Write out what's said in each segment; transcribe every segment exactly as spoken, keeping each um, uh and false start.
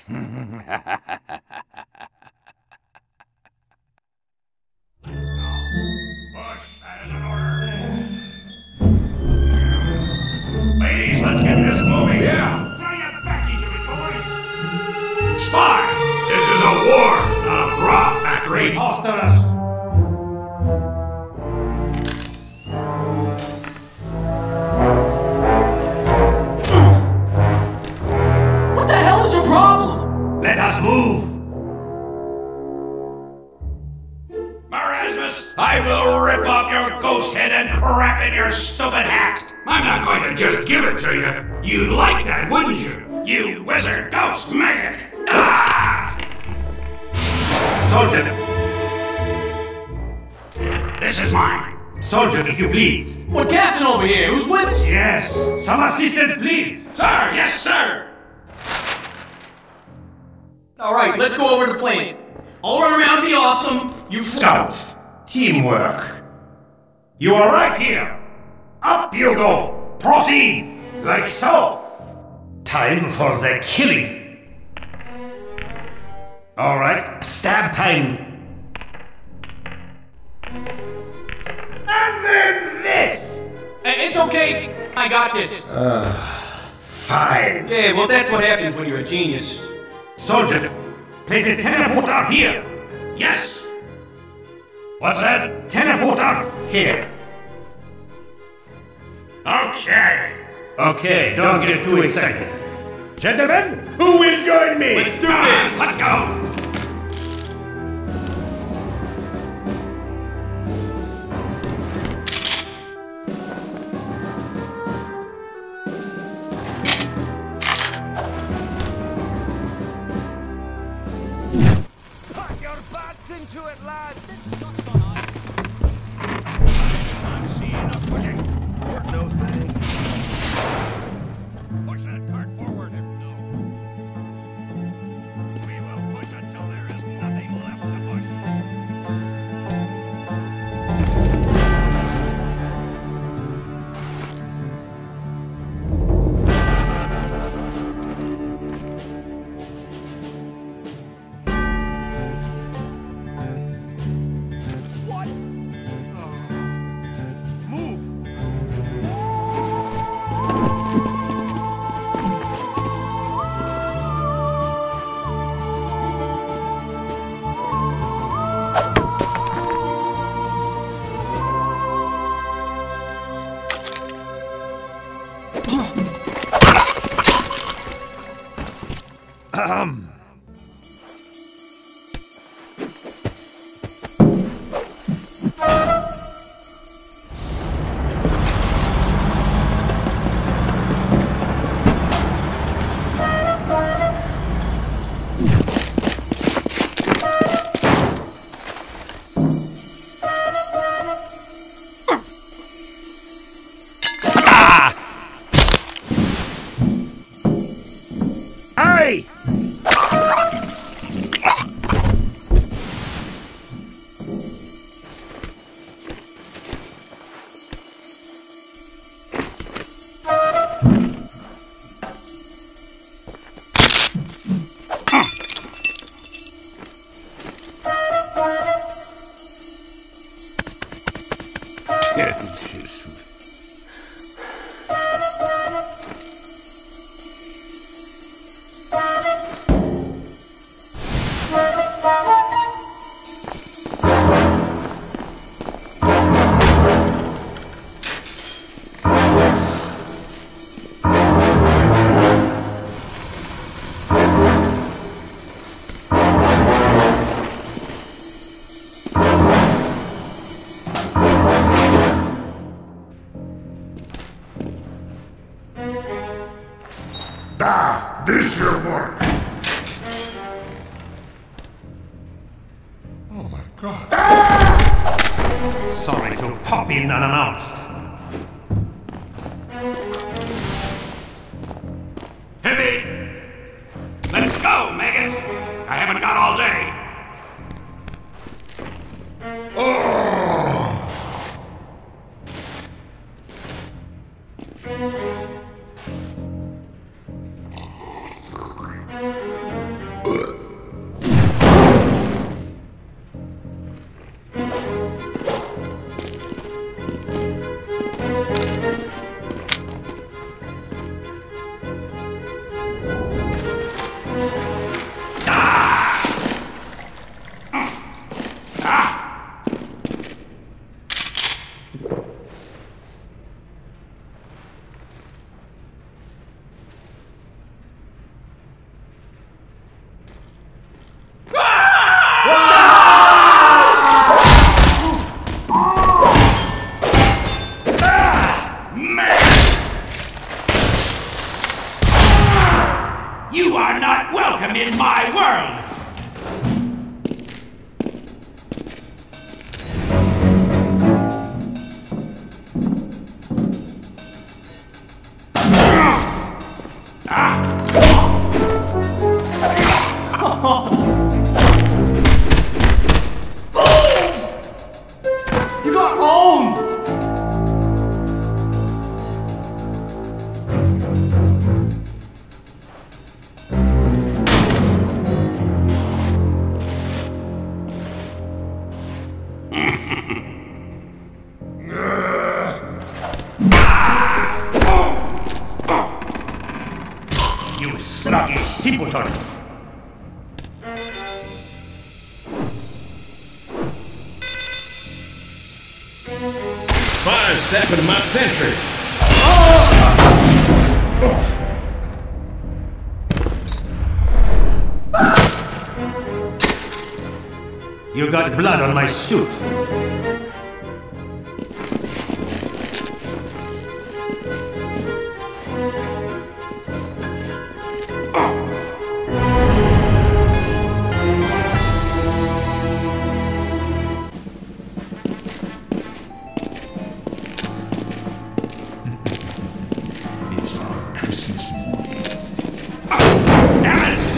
Push, that is an order. Ladies, let's get this moving. Yeah. Throw your back into it, boys. Spy! This is a war, not a bra factory. Imposters! What the hell is your problem? Let us move. Marasmus, I will rip off your ghost head and crap in your stupid hat. I'm not going to just give it to you. You'd like that, wouldn't you? You wizard ghost maggot. Ah! Soldier! This is mine. Soldier, if you please. What captain over here? Who's with us? Yes. Some assistance, please. Sir, yes, sir. Alright, let's go over the plane. I'll run around and be awesome. You Scout. Teamwork. You are right here. Up you go. Proceed. Like so. Time for the killing. All right. Stab time. And then this. Hey, it's okay. I got this. Fine. Yeah, well, that's what happens when you're a genius. Soldier, place a teleporter here. Yes. What's that? Teleporter here. Okay. Okay, don't get too excited. Gentlemen, who will join me? Let's do Ah, this. let's go. Put your butts into it, lads! I'm seeing a pushing. No thing. Push that cart forward. No. We will push until there is nothing left to push. What? Move! Ahem. Hey! Ah, this your work. Oh my god. Sorry to pop in unannounced. Heavy! Let's go, Megan! I haven't got all day. are not welcome in my world! You got owned! You sluggy simpleton! Fire sapping my sentry. You got blood on my suit. It's our Christmas morning. Damn it!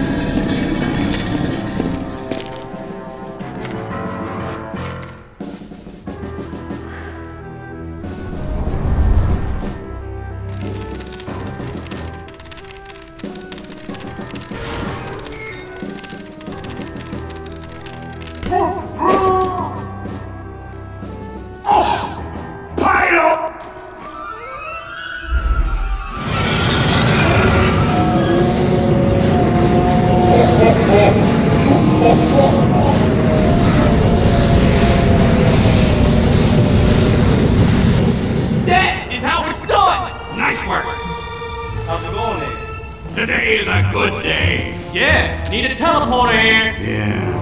That is how it's done! Nice work! How's it going there? Today is a good day. Yeah, need a teleporter here. Yeah.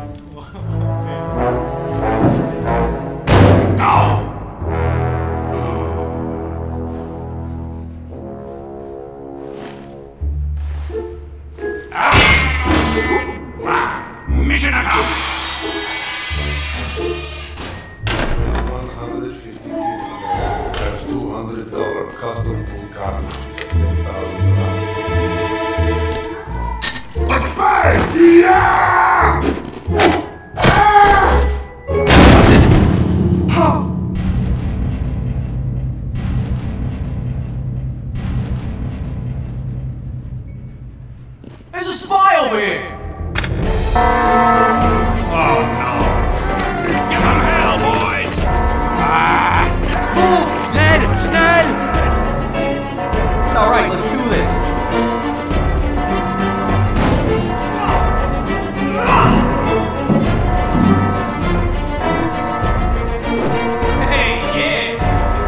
Oh! Ah! Mission accomplished! one hundred fifty kilograms of fresh two hundred dollar custom tool cartridges, ten thousand rounds. Let's play! Yeah! There's a spy over here! Oh no! Give them hell, boys! Move! Schnell! Schnell! Alright, let's do this. Hey, yeah!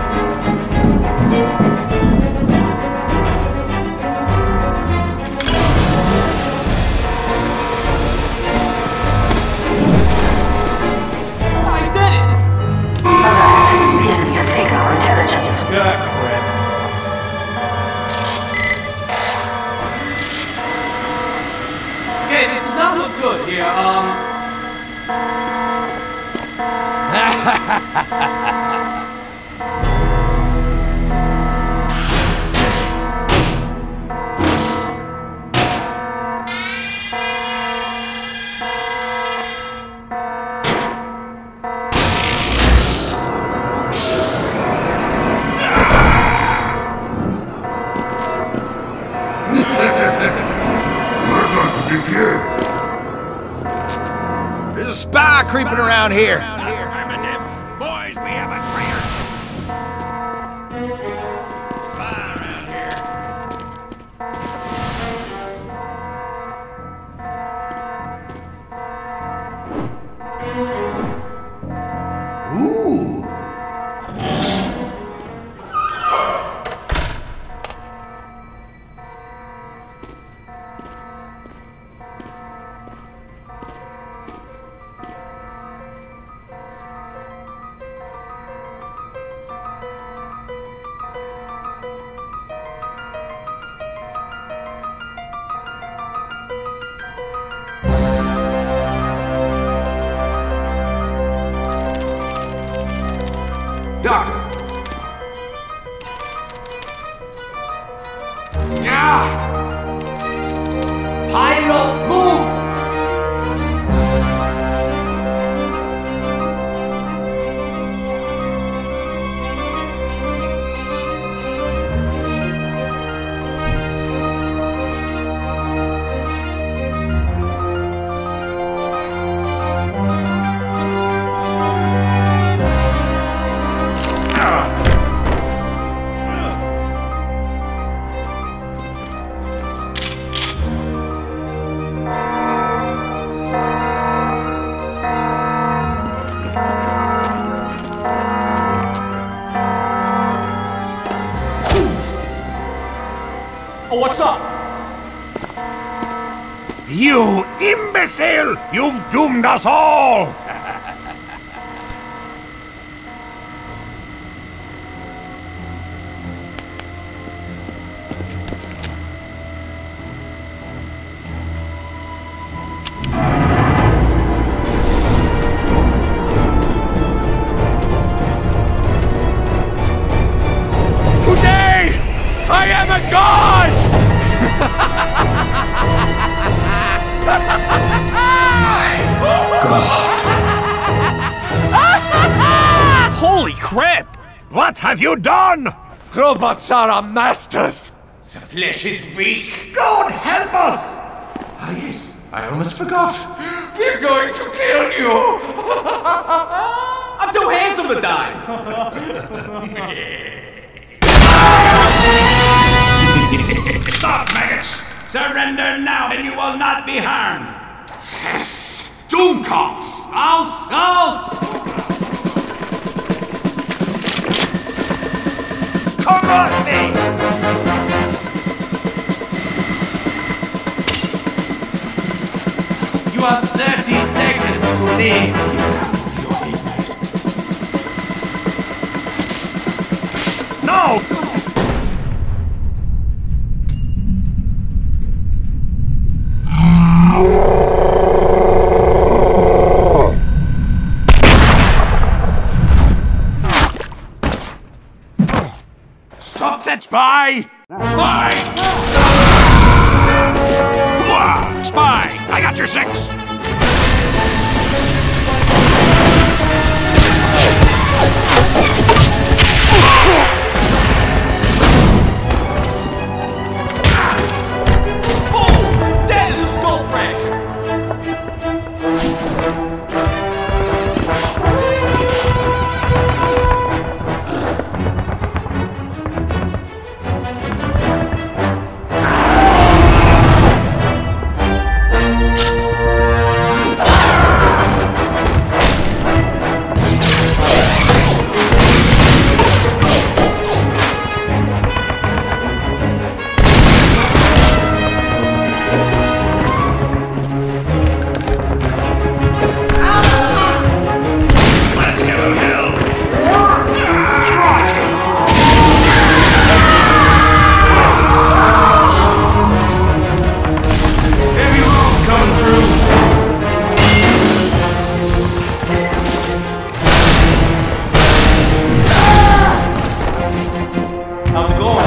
I did it! The enemy has taken our intelligence. Ah, crap. Okay, this does not look good here. Um. Let us begin! There's a spy creeping around here. Affirmative. Boys, we have a traitor. Spy around here. Ooh! You imbecile! You've doomed us all! Today, I am a god! Holy crap! What have you done? Robots are our masters! The flesh is weak. God help us! Ah, yes, I almost forgot. We're going to kill you. I'm too handsome to die! Stop, maggots! Surrender now and you will not be harmed! Yes, Doom Cops. Aus! Aus! Come on, me! You have thirty seconds to leave. No! Stop that spy! Spy! Hooah! Spy! I got your six! Boom! That is a skull crash! Let's give him hell! Heavy load coming through. How's it going?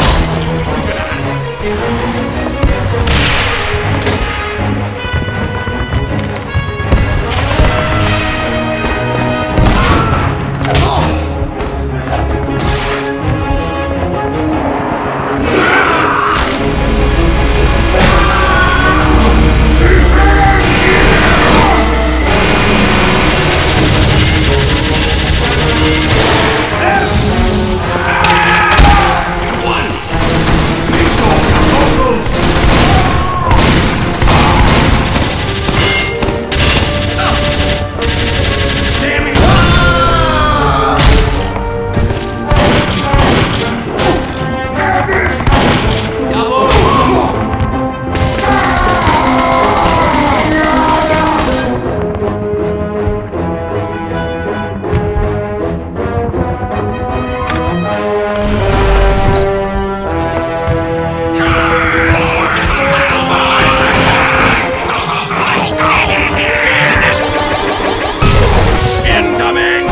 Incoming!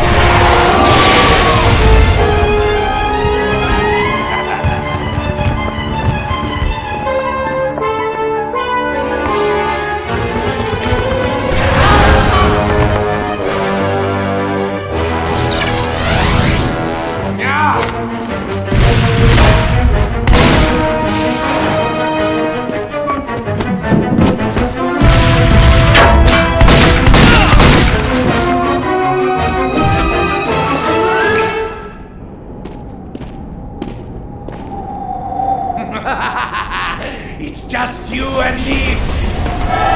It's just you and me!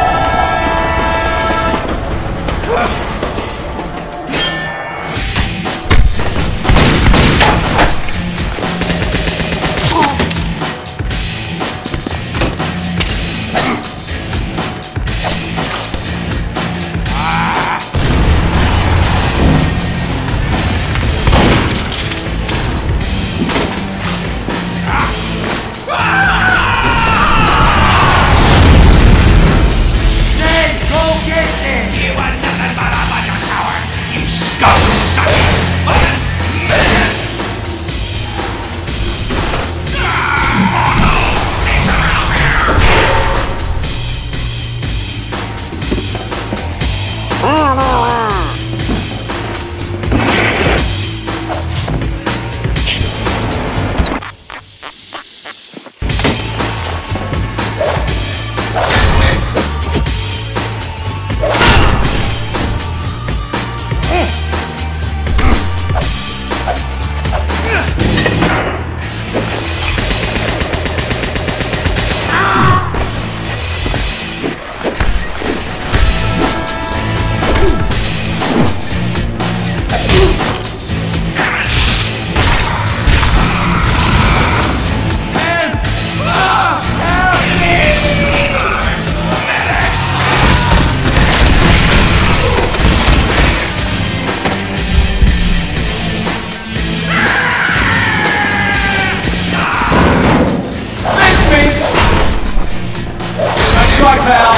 try, pal.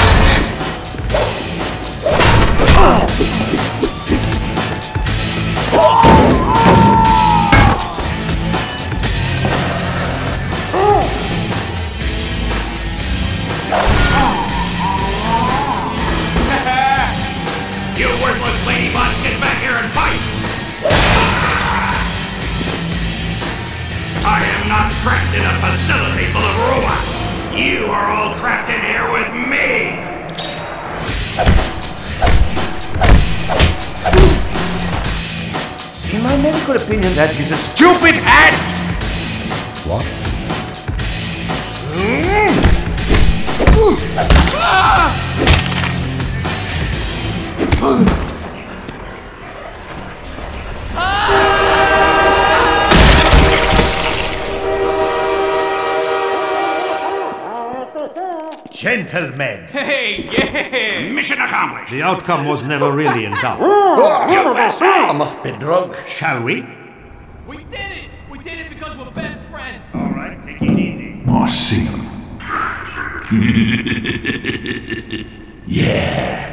You worthless ladybugs, get back here and fight! I am not trapped in a facility full of robots! You are all trapped in here with me! In my medical opinion, that is a stupid act! What? Gentlemen, Hey, yeah. Mission accomplished! the outcome was never really in doubt. I must be drunk. Shall we? We did it. We did it because we're best friends. All right, take it easy. I see him. Yeah!